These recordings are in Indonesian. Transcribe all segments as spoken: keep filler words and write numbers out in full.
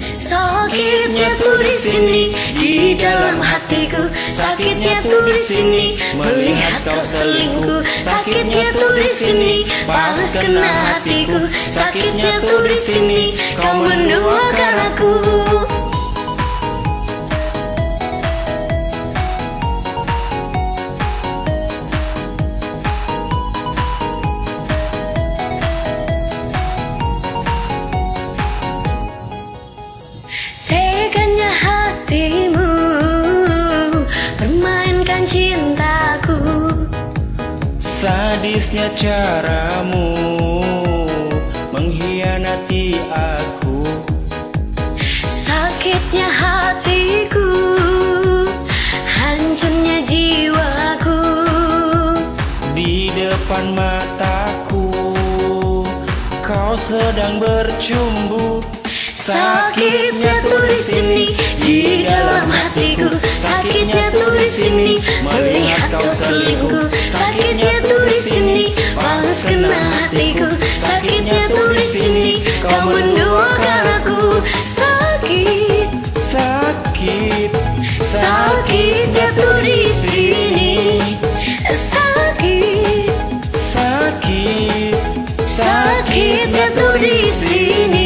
Sakitnya tuh di sini, di dalam hatiku. Sakitnya tuh di sini, melihat kau selingkuh. Sakitnya tuh di sini, panas kena hatiku. Sakitnya tuh di sini, kau menduakan aku. Teganya hatimu permainkan cintaku. Sadisnya caramu mengkhianati aku. Sakitnya hatiku, hancurnya jiwaku. Di depan mataku kau sedang bercumbu. Sakitnya tuh di sini, di dalam hatiku. Sakitnya tuh di sini, melihat kau selingkuh. Sakitnya tuh di sini, panas kena hatiku. Sakitnya tuh di sini, kau menduakan aku. Sakit, Sakit, sakitnya tuh di sini. Sakit, sakit, sakitnya tuh di sini.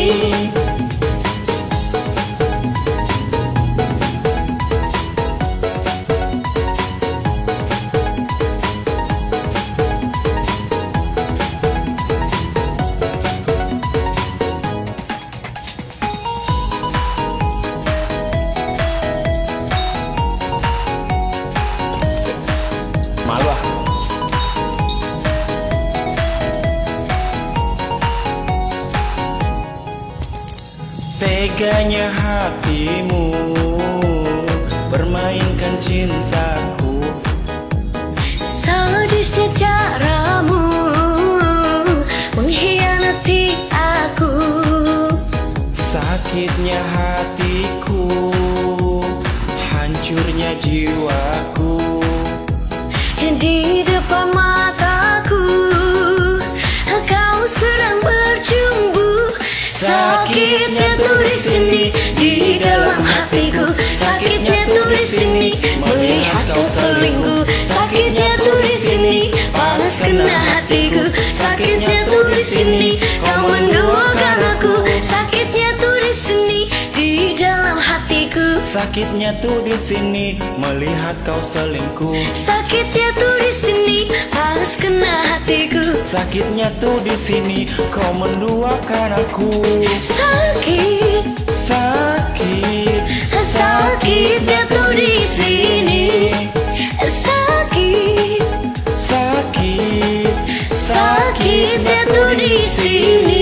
malu ah. Teganya hatimu permainkan cintaku. Sadisnya caramu mengkhianati aku. Sakitnya hatiku, hancurnya jiwaku. Di depan mataku kau sedang bercumbu. Sakitnya tuh di sini, di dalam hatiku. Sakitnya tuh di sini, melihat kau selingkuh. Sakitnya tuh di sini, panas kena hatiku. Sakitnya tuh di sini, kau menduakan aku. Sakitnya tuh di sini, di dalam hatiku. Sakitnya tuh di sini, melihat kau selingkuh. Sakitnya tuh di sini, panas kena hatiku. Sakitnya tuh di sini, kau menduakan aku. Sakit, Sakit, sakitnya tuh di sini. Sakit, sakit, sakitnya tuh di sini.